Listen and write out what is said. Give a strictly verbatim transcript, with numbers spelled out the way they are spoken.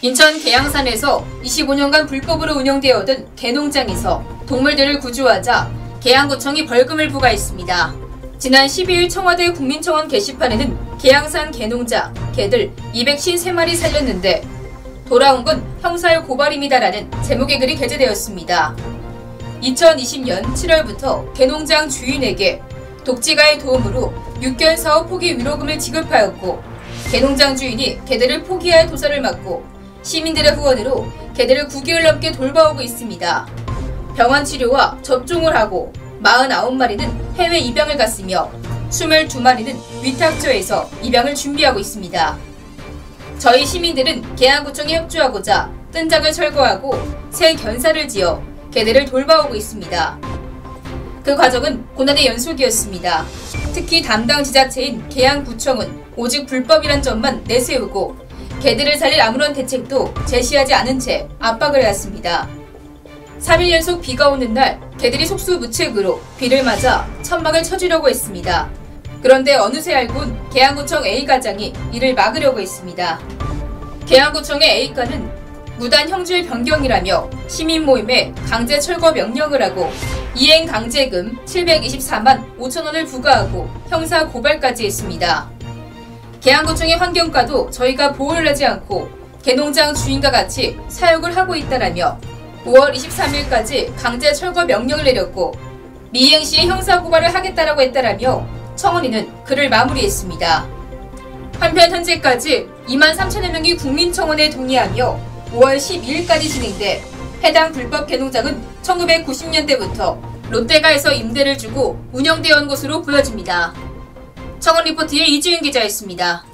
인천 계양산에서 이십오 년간 불법으로 운영되어 오던 개농장에서 동물들을 구조하자 계양구청이 벌금을 부과했습니다. 지난 십이 일 청와대 국민청원 게시판에는 계양산 개농장 개들 이백오십삼 마리 살렸는데 돌아온 건 형사의 고발입니다라는 제목의 글이 게재되었습니다. 이천이십 년 칠월부터 개농장 주인에게 독지가의 도움으로 육 개월 사후 포기 위로금을 지급하였고 개농장 주인이 개들을 포기할 도사를 맡고 시민들의 후원으로 개들을 구 개월 넘게 돌봐오고 있습니다. 병원 치료와 접종을 하고 사십구 마리는 해외 입양을 갔으며 이십이 마리는 위탁처에서 입양을 준비하고 있습니다. 저희 시민들은 계양구청에 협조하고자 뜬장을 철거하고 새 견사를 지어 개들을 돌봐오고 있습니다. 그 과정은 고난의 연속이었습니다. 특히 담당 지자체인 계양구청은 오직 불법이란 점만 내세우고 개들을 살릴 아무런 대책도 제시하지 않은 채 압박을 해왔습니다. 삼 일 연속 비가 오는 날 개들이 속수무책으로 비를 맞아 천막을 쳐주려고 했습니다. 그런데 어느새 알곤 계양구청 A과장이 이를 막으려고 했습니다. 계양구청의 A과는 무단 형질 변경이라며 시민 모임에 강제 철거 명령을 하고 이행 강제금 칠백이십사만 오천 원을 부과하고 형사 고발까지 했습니다. 계양구청의 환경과도 저희가 보호를 하지 않고 개농장 주인과 같이 사육을 하고 있다라며 오월 이십삼 일까지 강제 철거 명령을 내렸고 미이행 시에 형사 고발을 하겠다라고 했다라며 청원인은 글을 마무리했습니다. 한편 현재까지 이만 삼천여 명이 국민청원에 동의하며 오월 십이일까지 진행돼 해당 불법 개농장은 천구백구십 년대부터 롯데가에서 임대를 주고 운영되어 온 것으로 보여집니다. 청원 리포트의 이주윤 기자였습니다.